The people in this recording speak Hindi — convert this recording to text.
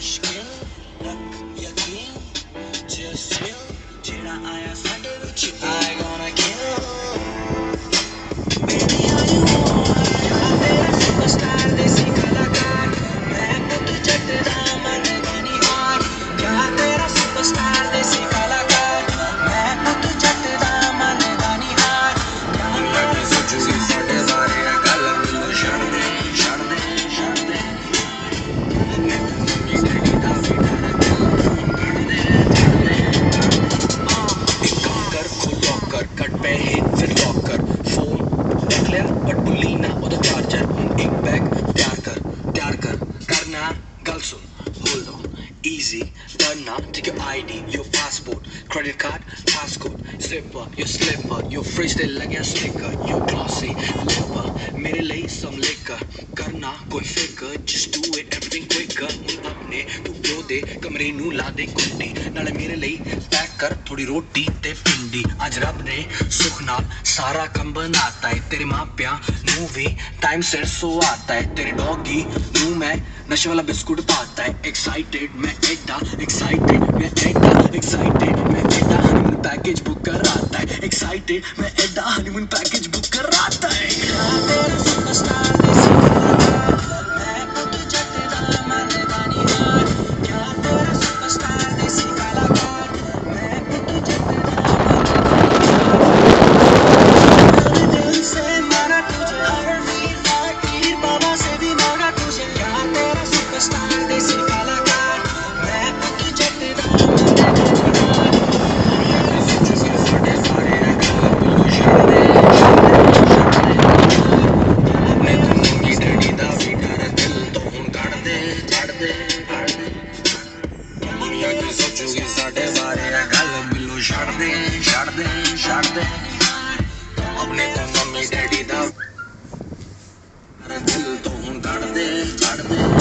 मुश्किल रख यकीन just chill जेड़ा आया साडे विच I gonna kill baby are you on क्या तेरा superstar देसी कलाकार मैं पुत जट दा मन गानी हार क्या तेरा superstar देसी कलाकार मैं पुत जट दा मन गानी हार क्या तेरा सोचूगी साडे बारे गल मैनू छड़ दे कट पे हिट फिर लॉक कर फोन देख लिया बट भुली ना ओदा चार्जर एक बैग तैयार कर करना गल सुन होल्ड ऑन easy करना take your ID your passport credit card passcode slipper your fridge ते लगे sticker your glossy lipper मेरे लिए some liquor करना कोई फिकर just do it everything quicker हुन अपने तू प्यो दे कमरे नू ला दे कुंडी नाले मेरे लिए पैक कर थोड़ी रोटी ते पिंडी अज रब दे सुख नाल सारा काम बनाता है तेरे माँ प्या नू भी टाइम से सो आता है तेरे डॉगी नू मैं नशे वाला बिस्कुट पाता है एक्साइटेड मैं एडा हनीमून पैकेज बुक कराता है एक्साइटेड मैं एडा हनीमून पैकेज बुक कराता है तेरा सुपरस्टार देसी कलाकार मैं पुत जट दा मन गानी हार क्या तेरा सुपरस्टार देसी कलाकार मैं पुत जट दा मन गानी हार दिल से मारा तुझे हर मीर फकीर बाबा से भी मांगा तुझे क्या तेरा सुपरस्टार देसी कलाकार मैं पुत जट दा मन गानी हार सोचूगी साडे बारे गल मैनू छड़ दे अपने तो मंगी डैडी दा भी डर दिल तो हुन कढ़ दे दुनिया की सोचूगी साडे बारे गल मैनू छड़ दे अपने तो मम्मी डैडी दा दिल तो हुन कढ़ दे